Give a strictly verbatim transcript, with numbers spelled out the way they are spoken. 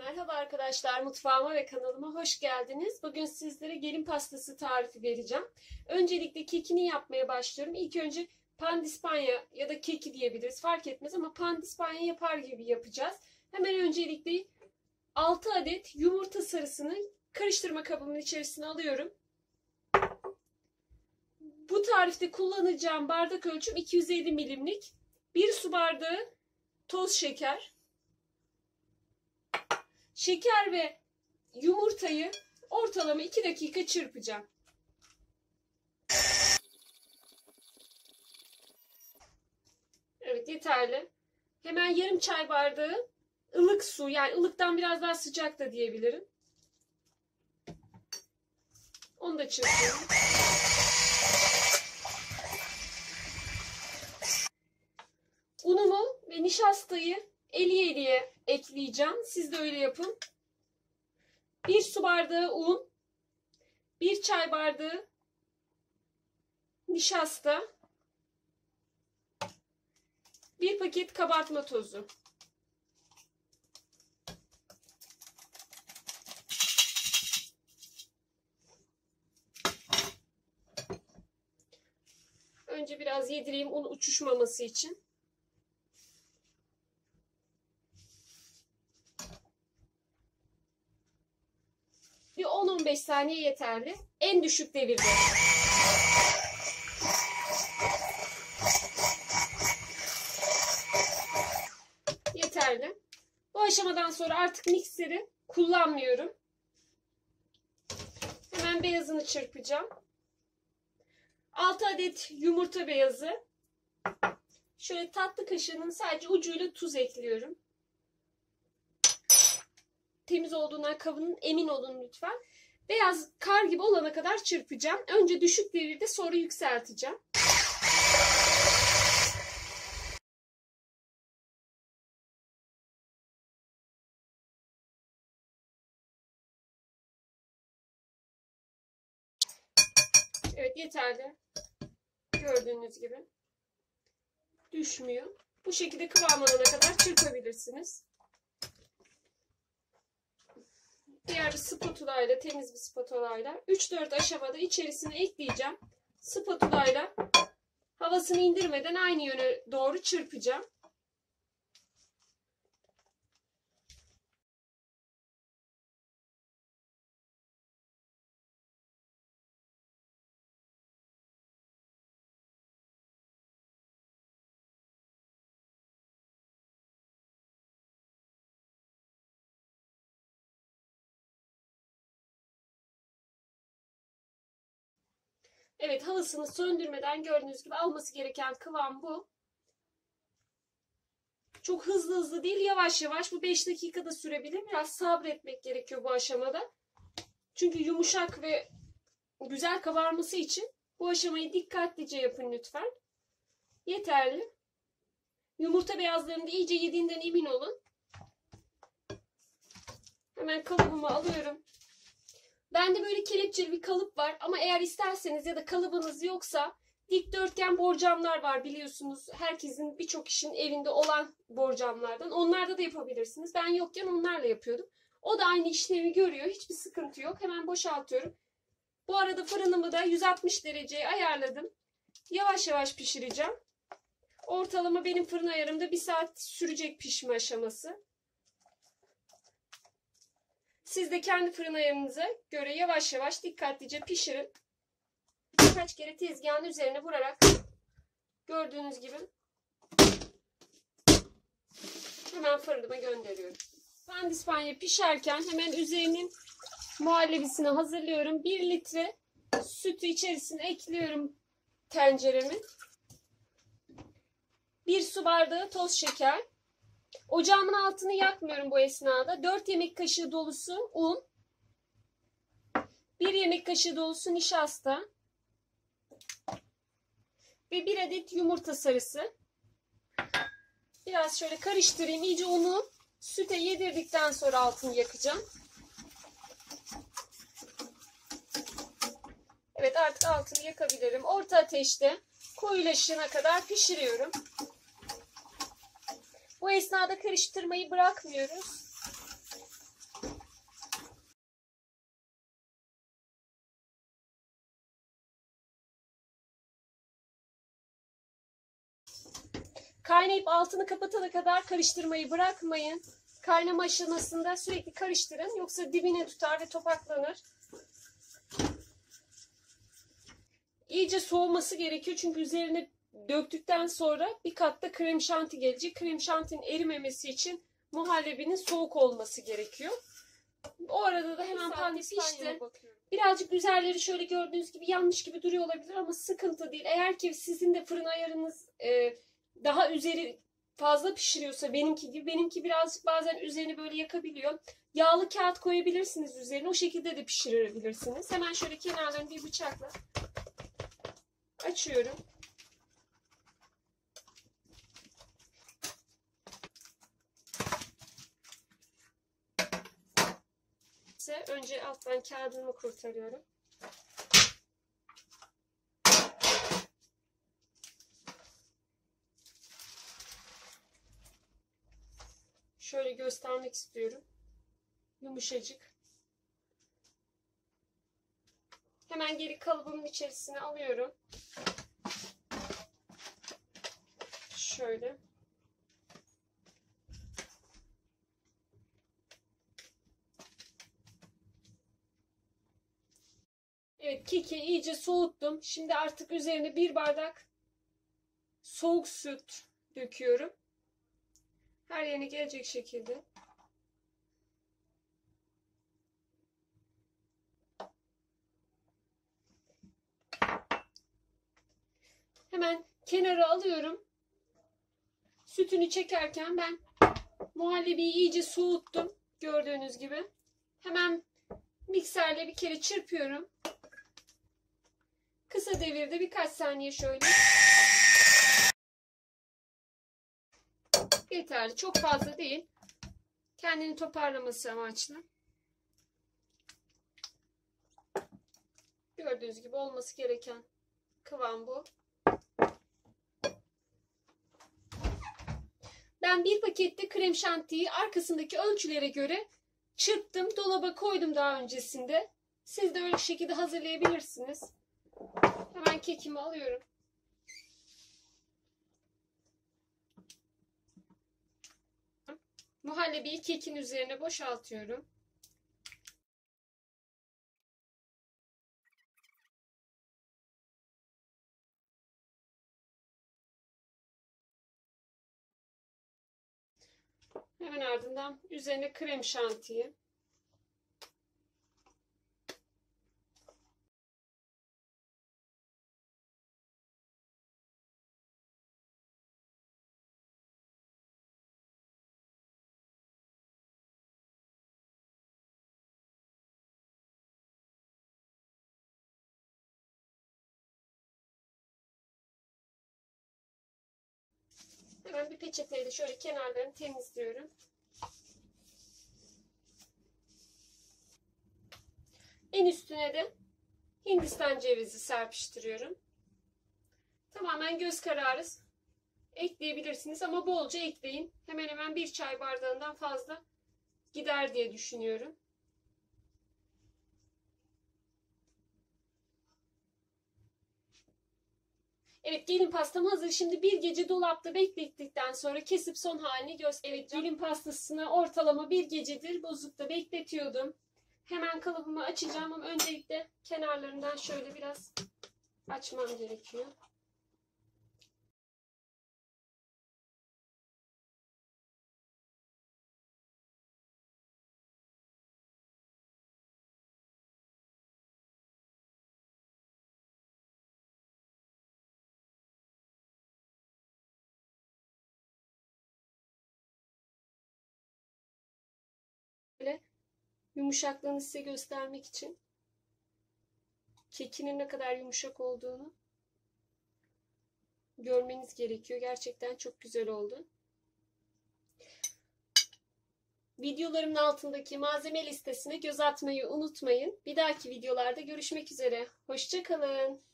Merhaba arkadaşlar, mutfağıma ve kanalıma hoş geldiniz. Bugün sizlere gelin pastası tarifi vereceğim. Öncelikle kekini yapmaya başlıyorum. İlk önce pandispanya ya da keki diyebiliriz, fark etmez ama pandispanya yapar gibi yapacağız. Hemen öncelikle altı adet yumurta sarısını karıştırma kabımın içerisine alıyorum. Bu tarifte kullanacağım bardak ölçüm iki yüz elli milimlik. bir su bardağı toz şeker. Şeker ve yumurtayı ortalama iki dakika çırpacağım. Evet, yeterli. Hemen yarım çay bardağı ılık su, yani ılıktan biraz daha sıcak da diyebilirim. Onu da çırpıyorum. Unumu ve nişastayı eliye eliye ekleyeceğim. Siz de öyle yapın. bir su bardağı un, bir çay bardağı nişasta, bir paket kabartma tozu. Önce biraz yedireyim un uçuşmaması için. Bir on on beş saniye yeterli. En düşük devirde. Yeterli. Bu aşamadan sonra artık mikseri kullanmıyorum. Hemen beyazını çırpacağım. altı adet yumurta beyazı. Şöyle tatlı kaşığının sadece ucuyla tuz ekliyorum. Temiz olduğundan kabının emin olun lütfen. Beyaz kar gibi olana kadar çırpacağım. Önce düşük devirde, sonra yükselteceğim. Evet, yeterli. Gördüğünüz gibi düşmüyor. Bu şekilde kıvam alana kadar çırpabilirsiniz. Diğer bir spatula ile, temiz bir spatula ile üç dört aşamada içerisine ekleyeceğim. Spatula ile havasını indirmeden aynı yöne doğru çırpacağım. Evet, havasını söndürmeden gördüğünüz gibi alması gereken kıvam bu. Çok hızlı hızlı değil, yavaş yavaş. Bu beş dakikada sürebilir. Biraz sabretmek gerekiyor bu aşamada. Çünkü yumuşak ve güzel kabarması için bu aşamayı dikkatlice yapın lütfen. Yeterli. Yumurta beyazlarını da iyice yediğinden emin olun. Hemen kalıbımı alıyorum. Bende böyle kelepçeli bir kalıp var ama eğer isterseniz ya da kalıbınız yoksa dikdörtgen borcamlar var, biliyorsunuz. Herkesin, birçok kişinin evinde olan borcamlardan. Onlarda da yapabilirsiniz. Ben yokken onlarla yapıyordum. O da aynı işlemi görüyor. Hiçbir sıkıntı yok. Hemen boşaltıyorum. Bu arada fırınımı da yüz altmış dereceye ayarladım. Yavaş yavaş pişireceğim. Ortalama benim fırın ayarımda bir saat sürecek pişme aşaması. Siz de kendi fırın ayarınıza göre yavaş yavaş dikkatlice pişirin. Birkaç kere tezgahın üzerine vurarak gördüğünüz gibi hemen fırınıma gönderiyorum. Pandispanya pişerken hemen üzerinin muhallebisini hazırlıyorum. bir litre sütü içerisine ekliyorum tenceremin. bir su bardağı toz şeker. Ocağımın altını yakmıyorum bu esnada. dört yemek kaşığı dolusu un. bir yemek kaşığı dolusu nişasta. Ve bir adet yumurta sarısı. Biraz şöyle karıştırayım. İyice unu süte yedirdikten sonra altını yakacağım. Evet, artık altını yakabilirim. Orta ateşte koyulaşana kadar pişiriyorum. Bu esnada karıştırmayı bırakmıyoruz. Kaynayıp altını kapatana kadar karıştırmayı bırakmayın. Kaynama aşamasında sürekli karıştırın. Yoksa dibine tutar ve topaklanır. İyice soğuması gerekiyor. Çünkü üzerine döktükten sonra bir katta krem şanti gelecek. Krem şantinin erimemesi için muhallebinin soğuk olması gerekiyor. O arada da hemen pandis pişti. Birazcık üzerleri şöyle gördüğünüz gibi yanmış gibi duruyor olabilir ama sıkıntı değil. Eğer ki sizin de fırın ayarınız e, daha üzeri fazla pişiriyorsa benimki gibi, benimki birazcık bazen üzerini böyle yakabiliyor. Yağlı kağıt koyabilirsiniz üzerine. O şekilde de pişirebilirsiniz. Hemen şöyle kenarlarını bir bıçakla açıyorum. Önce alttan kağıdımı kurtarıyorum. Şöyle göstermek istiyorum. Yumuşacık. Hemen geri kalıbımın içerisine alıyorum. Şöyle. Evet, keki iyice soğuttum. Şimdi artık üzerine bir bardak soğuk süt döküyorum. Her yerine gelecek şekilde. Hemen kenara alıyorum. Sütünü çekerken ben muhallebiyi iyice soğuttum. Gördüğünüz gibi. Hemen mikserle bir kere çırpıyorum. Kısa devirde birkaç saniye şöyle. Yeterli. Çok fazla değil. Kendini toparlaması amaçlı. Gördüğünüz gibi olması gereken kıvam bu. Ben bir pakette krem şantiyi arkasındaki ölçülere göre çırptım. Dolaba koydum daha öncesinde. Siz de öyle şekilde hazırlayabilirsiniz. Hemen kekimi alıyorum. Muhallebiyi kekin üzerine boşaltıyorum. Hemen ardından üzerine krem şantiyi. Hemen bir peçeteyle şöyle kenarlarını temizliyorum. En üstüne de Hindistan cevizi serpiştiriyorum. Tamamen göz kararı ekleyebilirsiniz ama bolca ekleyin. Hemen hemen bir çay bardağından fazla gider diye düşünüyorum. Evet, gelin pastam hazır. Şimdi bir gece dolapta beklettikten sonra kesip son halini göstereceğim. Evet, gelin pastasını ortalama bir gecedir buzlukta bekletiyordum. Hemen kalıbımı açacağım ama öncelikle kenarlarından şöyle biraz açmam gerekiyor. Böyle yumuşaklığını size göstermek için kekinin ne kadar yumuşak olduğunu görmeniz gerekiyor. Gerçekten çok güzel oldu. Videolarımın altındaki malzeme listesine göz atmayı unutmayın. Bir dahaki videolarda görüşmek üzere. Hoşça kalın.